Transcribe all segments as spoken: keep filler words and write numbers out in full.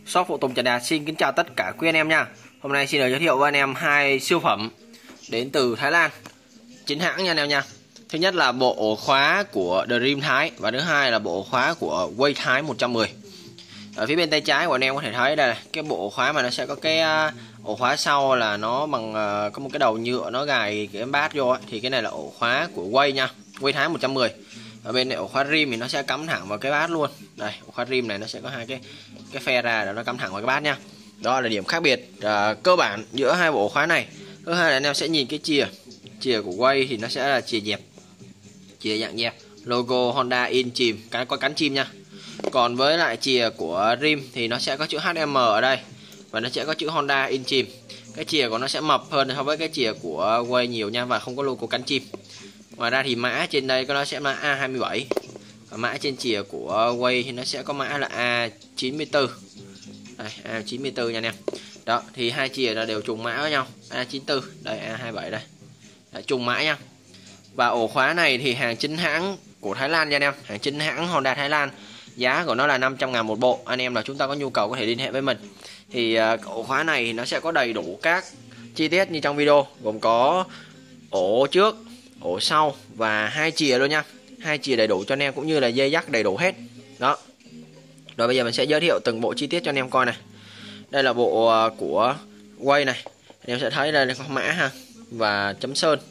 Shop phụ tùng Trần Đạt xin kính chào tất cả quý anh em nha. Hôm nay xin được giới thiệu với anh em hai siêu phẩm đến từ Thái Lan, chính hãng nha anh em nha. Thứ nhất là bộ ổ khóa của Dream Thái và thứ hai là bộ ổ khóa của Way Thái một trăm mười. Ở phía bên tay trái của anh em có thể thấy đây là cái bộ ổ khóa mà nó sẽ có cái ổ khóa sau là nó bằng có một cái đầu nhựa nó gài cái bát vô ấy. Thì cái này là ổ khóa của Way nha, Way Thái một trăm mười. Ở bên này ổ khóa rim thì nó sẽ cắm thẳng vào cái bát luôn. Đây, ổ khóa rim này nó sẽ có hai cái cái phe ra để nó cắm thẳng vào cái bát nha. Đó là điểm khác biệt à, cơ bản giữa hai bộ ổ khóa này. Thứ hai là anh em sẽ nhìn cái chìa chìa của Way thì nó sẽ là chìa dẹp, chìa dạng dẹp, logo Honda in chìm, cái có cánh chim nha. Còn với lại chìa của rim thì nó sẽ có chữ hát em ở đây và nó sẽ có chữ Honda in chìm. Cái chìa của nó sẽ mập hơn so với cái chìa của Way nhiều nha, và không có logo cánh chim. Ngoài ra thì mã trên đây nó sẽ là A hai mươi bảy. Và mã trên chìa của Way thì nó sẽ có mã là A chín mươi tư. Đây, A chín mươi tư nha anh em. Đó, thì hai chìa là đều trùng mã với nhau. A chín mươi tư, đây A hai mươi bảy đây. Đã trùng mã nha. Và ổ khóa này thì hàng chính hãng của Thái Lan nha anh em, hàng chính hãng Honda Thái Lan. Giá của nó là năm trăm ngàn một bộ. Anh em là chúng ta có nhu cầu có thể liên hệ với mình. Thì uh, ổ khóa này thì nó sẽ có đầy đủ các chi tiết như trong video, gồm có ổ trước, ổ sau và hai chìa luôn nha. Hai chìa đầy đủ cho anh em cũng như là dây dắt đầy đủ hết. Đó. Rồi bây giờ mình sẽ giới thiệu từng bộ chi tiết cho anh em coi này. Đây là bộ uh, của Way này. Anh em sẽ thấy đây là có mã ha và chấm sơn.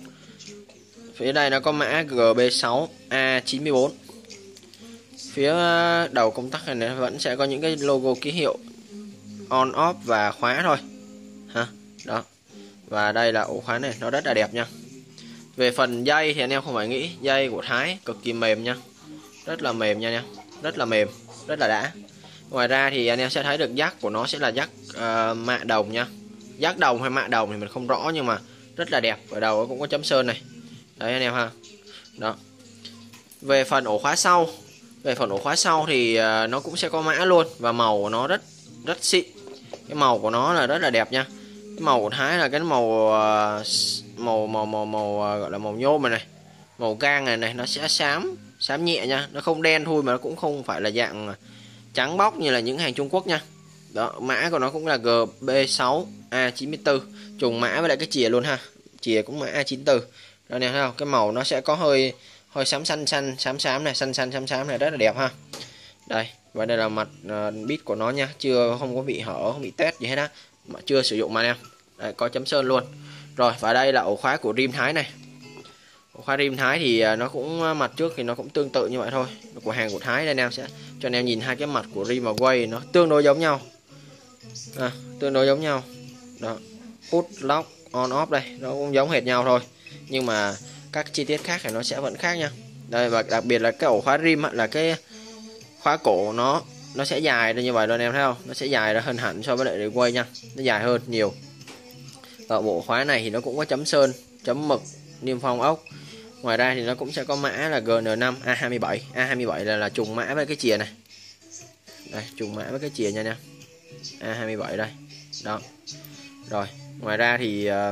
Phía đây nó có mã G B sáu A chín mươi bốn. Phía đầu công tắc này vẫn sẽ có những cái logo ký hiệu on off và khóa thôi ha. Đó. Và đây là ổ khóa này, nó rất là đẹp nha. Về phần dây thì anh em không phải nghĩ, dây của Thái cực kỳ mềm nha. Rất là mềm nha nha. Rất là mềm, rất là đã. Ngoài ra thì anh em sẽ thấy được jack của nó sẽ là jack uh, mạ đồng nha. Jack đồng hay mạ đồng thì mình không rõ, nhưng mà rất là đẹp. Ở đầu cũng có chấm sơn này. Đấy anh em ha. Đó. Về phần ổ khóa sau, về phần ổ khóa sau thì uh, nó cũng sẽ có mã luôn và màu của nó rất rất xịn. Cái màu của nó là rất là đẹp nha. Cái màu của Thái là cái màu uh, màu màu màu màu uh, gọi là màu nhôm này này. Màu gang này này nó sẽ xám, xám nhẹ nha, nó không đen thui mà nó cũng không phải là dạng trắng bóc như là những hàng Trung Quốc nha. Đó, mã của nó cũng là G B sáu A chín mươi tư, trùng mã với lại cái chìa luôn ha. Chìa cũng mã A chín mươi tư. Đó nè, thấy không? Cái màu nó sẽ có hơi hơi xám xanh xanh xám xám này, xanh xanh xám xám này, rất là đẹp ha. Đây, và đây là mặt uh, bit của nó nha, chưa không có bị hở, không bị tét gì hết á, mà chưa sử dụng mà em. Đây, có chấm sơn luôn. Rồi, và đây là ổ khóa của rim Thái này. Ổ khóa rim Thái thì uh, nó cũng uh, mặt trước thì nó cũng tương tự như vậy thôi. Của hàng của Thái đây anh em sẽ cho anh em nhìn hai cái mặt của rim và Way nó tương đối giống nhau. À, tương đối giống nhau. Đó. Put, lock, on off đây, nó cũng giống hệt nhau thôi. Nhưng mà các chi tiết khác thì nó sẽ vẫn khác nha. Đây, và đặc biệt là cái ổ khóa rim là cái khóa cổ nó nó sẽ dài ra như vậy luôn em thấy không? Nó sẽ dài ra hơn hẳn so với lại Way nha. Nó dài hơn nhiều. Và bộ khóa này thì nó cũng có chấm sơn, chấm mực, niêm phong ốc. Ngoài ra thì nó cũng sẽ có mã là G N năm A hai mươi bảy. A hai mươi bảy là là trùng mã với cái chìa này. Đây, trùng mã với cái chìa nha nha. A hai mươi bảy đây. Đó. Rồi, ngoài ra thì uh,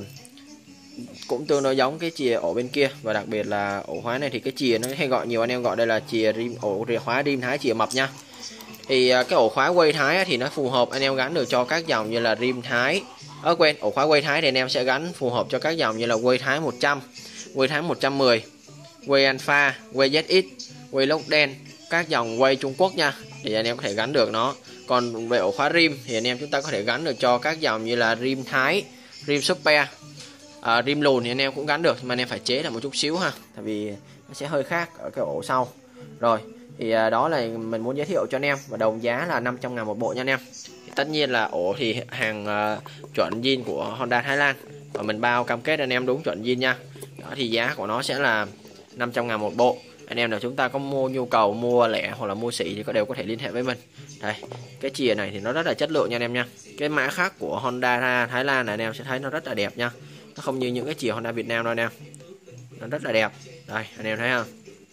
cũng tương đối giống cái chìa ổ bên kia, và đặc biệt là ổ khóa này thì cái chìa nó hay gọi nhiều anh em gọi đây là chìa rim, ổ khóa rim Thái chìa mập nha. Thì cái ổ khóa Way Thái thì nó phù hợp anh em gắn được cho các dòng như là rim Thái. Ở quên, ổ khóa Way Thái thì anh em sẽ gắn phù hợp cho các dòng như là Way Thái một trăm, Way Thái một trăm mười, Way Alpha, Way Z X, Way Lốc đen, các dòng Way Trung Quốc nha, thì anh em có thể gắn được nó. Còn về ổ khóa rim thì anh em chúng ta có thể gắn được cho các dòng như là rim Thái, rim Super. À, rim lùn thì anh em cũng gắn được, nhưng mà anh em phải chế là một chút xíu ha, tại vì nó sẽ hơi khác ở cái ổ sau. Rồi thì à, đó là mình muốn giới thiệu cho anh em, và đồng giá là năm trăm ngàn một bộ nha anh em. Thì tất nhiên là ổ thì hàng à, chuẩn zin của Honda Thái Lan, và mình bao cam kết anh em đúng chuẩn zin nha. Đó, thì giá của nó sẽ là năm trăm ngàn một bộ. Anh em nào chúng ta có mua nhu cầu mua lẻ hoặc là mua xỉ thì có đều có thể liên hệ với mình. Đây, cái chìa này thì nó rất là chất lượng nha anh em nha. Cái mã khác của Honda Thái Lan này anh em sẽ thấy nó rất là đẹp nha. Nó không như những cái chìa Honda Việt Nam đâu anh em. Nó rất là đẹp. Đây, anh em thấy không?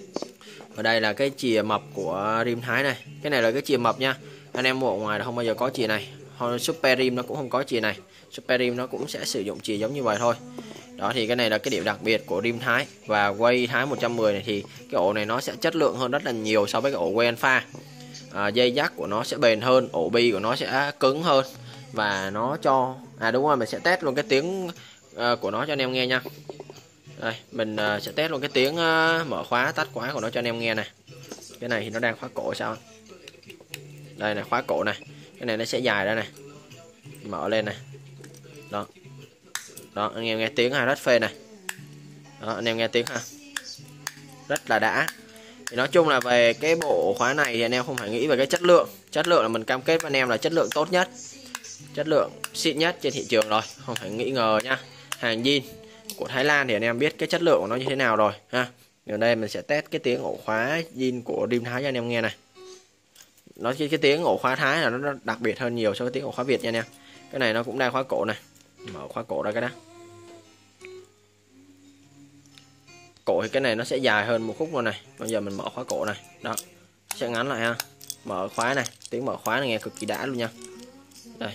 Và đây là cái chìa mập của rim Thái này. Cái này là cái chìa mập nha. Anh em mua ở ngoài là không bao giờ có chìa này. Super rim nó cũng không có chìa này. Super rim nó cũng sẽ sử dụng chìa giống như vậy thôi. Đó, thì cái này là cái điểm đặc biệt của rim Thái. Và Way Thái một trăm mười này thì cái ổ này nó sẽ chất lượng hơn rất là nhiều so với cái ổ Way Alpha. à, dây dắt của nó sẽ bền hơn, ổ bi của nó sẽ cứng hơn, và nó cho à đúng rồi, mình sẽ test luôn cái tiếng uh, của nó cho anh em nghe nha. Đây mình uh, sẽ test luôn cái tiếng uh, mở khóa tắt khóa của nó cho anh em nghe này. Cái này thì nó đang khóa cổ sao, đây này, khóa cổ này, cái này nó sẽ dài ra này, mở lên này, đó đó, anh em nghe tiếng ha, rất phê này, đó anh em nghe tiếng ha, rất là đã. Thì nói chung là về cái bộ khóa này thì anh em không phải nghĩ về cái chất lượng, chất lượng là mình cam kết với anh em là chất lượng tốt nhất, chất lượng xịn nhất trên thị trường rồi, không phải nghĩ ngờ nha. Hàng zin của Thái Lan thì anh em biết cái chất lượng của nó như thế nào rồi ha. Ở đây mình sẽ test cái tiếng ổ khóa zin của Dream Thái cho anh em nghe này. Nó cái, cái tiếng ổ khóa Thái là nó đặc biệt hơn nhiều so với tiếng ổ khóa Việt nha anh em. Cái này nó cũng đang khóa cổ này, mở khóa cổ ra cái đó. Cổ thì cái này nó sẽ dài hơn một khúc luôn này. Bây giờ mình mở khóa cổ này, đó sẽ ngắn lại ha. Mở khóa này, tiếng mở khóa này nghe cực kỳ đã luôn nha. Đây,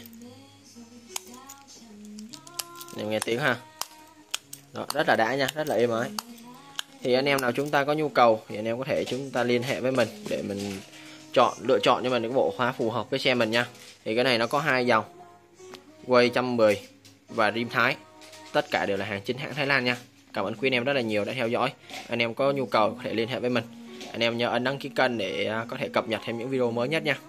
em nghe tiếng ha, đó, rất là đã nha, rất là êm ái. Thì anh em nào chúng ta có nhu cầu thì anh em có thể chúng ta liên hệ với mình để mình chọn lựa chọn cho mình những bộ khóa phù hợp với xe mình nha. Thì cái này nó có hai dòng, Way một trăm mười và Dream Thái, tất cả đều là hàng chính hãng Thái Lan nha. Cảm ơn quý anh em rất là nhiều đã theo dõi. Anh em có nhu cầu có thể liên hệ với mình. Anh em nhớ ấn đăng ký kênh để có thể cập nhật thêm những video mới nhất nha.